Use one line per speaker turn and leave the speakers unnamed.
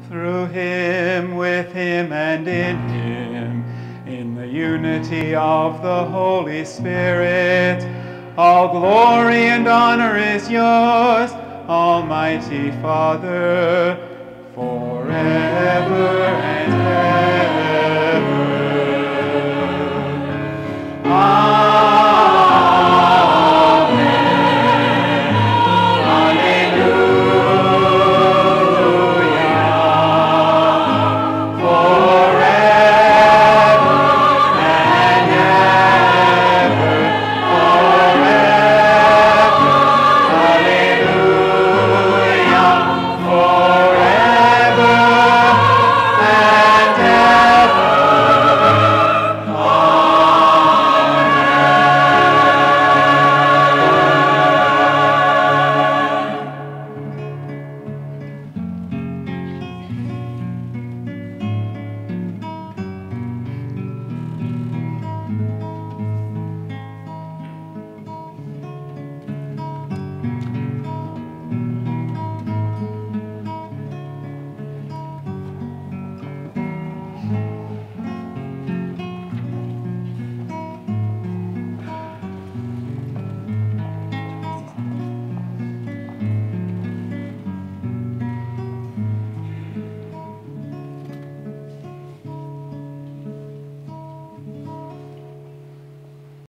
through him, with him, and in him, in the unity of the Holy Spirit, all glory and honor is yours, Almighty Father,